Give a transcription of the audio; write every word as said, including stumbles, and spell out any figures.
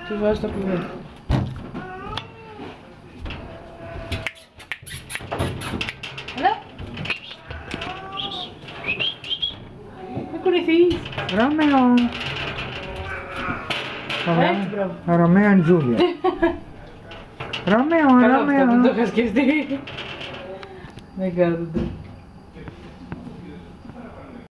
Του βάζω το κλειδί. Έλα. Μην κουνηθείς. Ρωμαίο. Έτσι, μπράβο. Ρωμαίο and Τζούλια. Ρωμαίο, Καλό αυτό, δεν το Ρωμαίο. είχα σκεφτεί. Δεν κάθονται.